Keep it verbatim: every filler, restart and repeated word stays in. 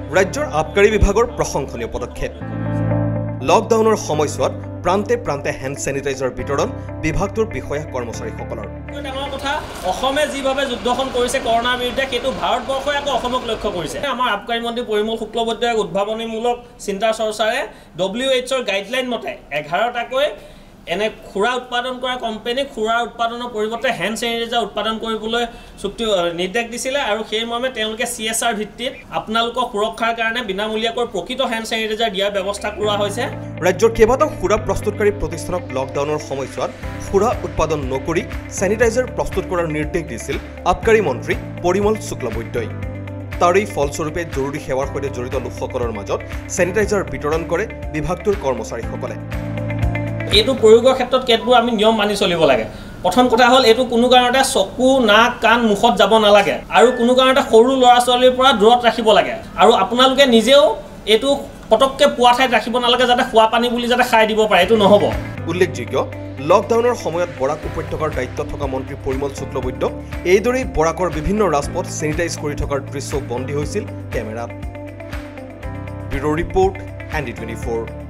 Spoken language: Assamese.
ৰাজ্যৰ আবকাৰী বিভাগৰ প্ৰশংসনীয় পদক্ষেপ লকডাউনৰ সময়ছোৱাত প্ৰান্তে প্ৰান্তে হেণ্ড চেনিটাইজাৰ বিতৰণ বিভাগটোৰ বিষয়া কৰ্মচাৰীসকলৰ ডাঙৰ কথা অসমে যিভাৱে যুদ্ধখন কৰিছে কৰোনাৰ বিৰুদ্ধে সেইটো ভাৰতবৰ্ষই আকৌ অসমক লক্ষ্য কৰিছে আমাৰ আবকাৰী মন্ত্ৰী পৰিমল শুক্লবৈদ্যই উদ্ভাৱনীমূলক চিন্তা চৰ্চাৰে ডব্লিউ এইচৰ গাইডলাইন মতে এঘাৰটাকৈ এনে খুৰা উৎপাদন কৰা কোম্পানী খুৰা উৎপাদনৰ পৰিৱৰ্তে হেণ্ড চেনিটাইজাৰ উৎপাদন কৰিবলৈ চুক্তি নিৰ্দেশ দিছিলে আৰু সেই মৰ্মে তেওঁলোকে চি এছ আৰ ভিত্তিত আপোনালোকৰ সুৰক্ষাৰ কাৰণে বিনামূলীয়াকৈ প্ৰকৃত হেণ্ড চেনিটাইজাৰ দিয়াৰ ব্যৱস্থা কৰা হৈছে ৰাজ্যৰ কেইবাটাও খুৰা প্ৰস্তুতকাৰী প্ৰতিষ্ঠানক লকডাউনৰ সময়ছোৱাত খুৰা উৎপাদন নকৰি চেনিটাইজাৰ প্ৰস্তুত কৰাৰ নিৰ্দেশ দিছিল আবকাৰী মন্ত্ৰী পৰিমল শুক্লবৈদ্যই তাৰেই ফলস্বৰূপে জৰুৰী সেৱাৰ সৈতে জড়িত লোকসকলৰ মাজত চেনিটাইজাৰ বিতৰণ কৰে বিভাগটোৰ কৰ্মচাৰীসকলে এইটো প্ৰয়োগৰ ক্ষেত্ৰত কেতবোৰ আমি নিয়ম মানি চলিব লাগে প্ৰথম কথা হ'ল এইটো কোনো কাৰণতে চকু নাক কাণ মুখত যাব নালাগে আৰু কোনো কাৰণতে সৰু ল'ৰা ছোৱালীৰ পৰা দূৰত ৰাখিব লাগে আৰু আপোনালোকে নিজেও এইটো পটককে পোৱা ঠাইত ৰাখিব নালাগে যাতে খোৱা পানী বুলি যাতে খাই দিব পাৰে এইটো নহ'ব উল্লেখযোগ্য লকডাউনৰ সময়ত বৰাক উপত্যকাৰ দায়িত্বত থকা মন্ত্ৰী পৰিমল শুক্লবৈদ্য এইদৰেই বৰাকৰ বিভিন্ন ৰাজপথ চেনিটাইজ কৰি থকাৰ দৃশ্য বন্দী হৈছিল কেমেৰাত bureau' report N D twenty four